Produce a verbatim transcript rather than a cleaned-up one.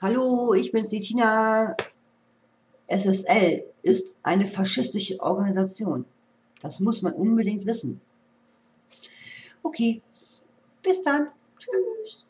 Hallo, ich bin's, die Tina. S S L ist eine faschistische Organisation. Das muss man unbedingt wissen. Okay, bis dann. Tschüss.